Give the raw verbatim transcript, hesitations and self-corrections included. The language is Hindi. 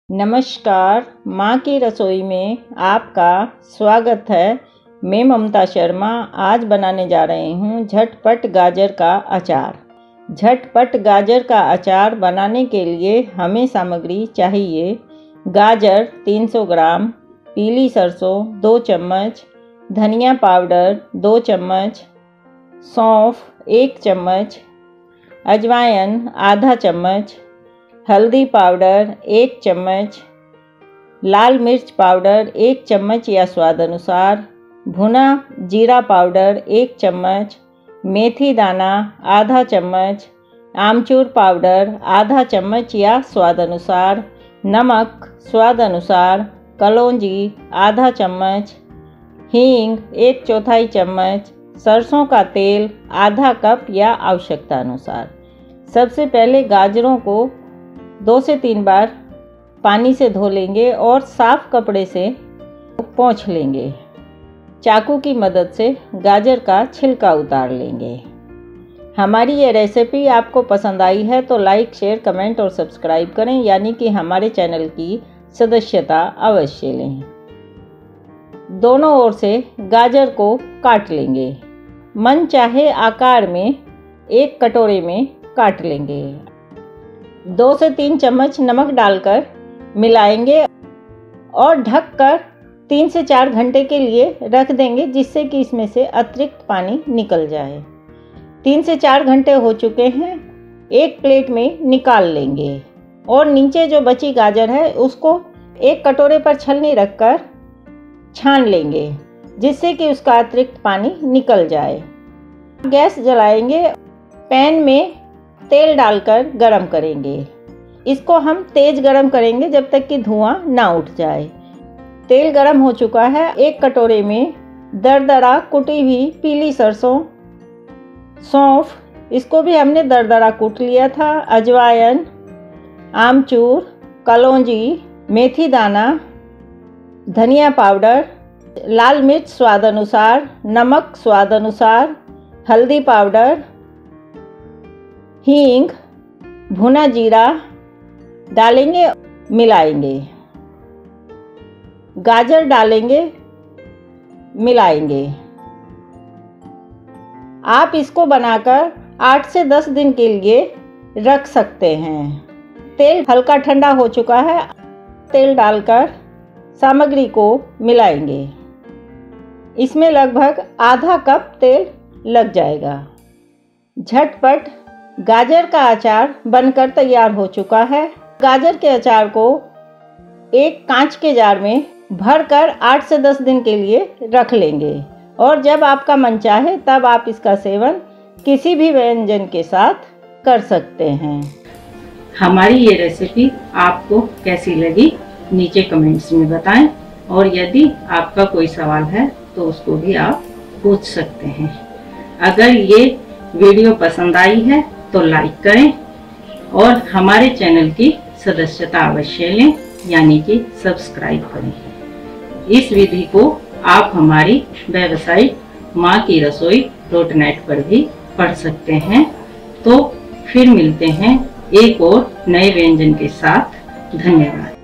नमस्कार, माँ की रसोई में आपका स्वागत है। मैं ममता शर्मा आज बनाने जा रही हूँ झटपट गाजर का अचार। झटपट गाजर का अचार बनाने के लिए हमें सामग्री चाहिए। गाजर तीन सौ ग्राम, पीली सरसों दो चम्मच, धनिया पाउडर दो चम्मच, सौंफ एक चम्मच, अजवाइन आधा चम्मच, हल्दी पाउडर एक चम्मच, लाल मिर्च पाउडर एक चम्मच या स्वाद अनुसार, भुना जीरा पाउडर एक चम्मच, मेथी दाना आधा चम्मच, आमचूर पाउडर आधा चम्मच या स्वाद अनुसार, नमक स्वाद अनुसार, कलौंजी आधा चम्मच, हींग एक चौथाई चम्मच, सरसों का तेल आधा कप या आवश्यकता अनुसार। सबसे पहले गाजरों को दो से तीन बार पानी से धो लेंगे और साफ कपड़े से पोंछ लेंगे। चाकू की मदद से गाजर का छिलका उतार लेंगे। हमारी ये रेसिपी आपको पसंद आई है तो लाइक, शेयर, कमेंट और सब्सक्राइब करें, यानी कि हमारे चैनल की सदस्यता अवश्य लें। दोनों ओर से गाजर को काट लेंगे। मन चाहे आकार में एक कटोरे में काट लेंगे। दो से तीन चम्मच नमक डालकर मिलाएंगे और ढककर तीन से चार घंटे के लिए रख देंगे, जिससे कि इसमें से अतिरिक्त पानी निकल जाए। तीन से चार घंटे हो चुके हैं। एक प्लेट में निकाल लेंगे और नीचे जो बची गाजर है उसको एक कटोरे पर छलनी रखकर छान लेंगे, जिससे कि उसका अतिरिक्त पानी निकल जाए। गैस जलाएंगे। पैन में तेल डालकर गरम करेंगे। इसको हम तेज गरम करेंगे जब तक कि धुआं ना उठ जाए। तेल गरम हो चुका है। एक कटोरे में दरदरा कुटी हुई पीली सरसों, सौंफ, इसको भी हमने दरदरा कूट लिया था, अजवाइन, आमचूर, कलौंजी, मेथी दाना, धनिया पाउडर, लाल मिर्च स्वाद अनुसार, नमक स्वाद अनुसार, हल्दी पाउडर, हींग, भुना जीरा डालेंगे, मिलाएंगे। गाजर डालेंगे, मिलाएंगे। आप इसको बनाकर आठ से दस दिन के लिए रख सकते हैं। तेल हल्का ठंडा हो चुका है। तेल डालकर सामग्री को मिलाएंगे। इसमें लगभग आधा कप तेल लग जाएगा। झटपट गाजर का अचार बनकर तैयार हो चुका है। गाजर के अचार को एक कांच के जार में भरकर आठ से दस दिन के लिए रख लेंगे और जब आपका मन चाहे तब आप इसका सेवन किसी भी व्यंजन के साथ कर सकते हैं। हमारी ये रेसिपी आपको कैसी लगी नीचे कमेंट्स में बताएं, और यदि आपका कोई सवाल है तो उसको भी आप पूछ सकते हैं। अगर ये वीडियो पसंद आई है तो लाइक करें और हमारे चैनल की सदस्यता अवश्य लें, यानी कि सब्सक्राइब करें। इस विधि को आप हमारी वेबसाइट माँ की रसोई डॉट नेट पर भी पढ़ सकते हैं। तो फिर मिलते हैं एक और नए व्यंजन के साथ। धन्यवाद।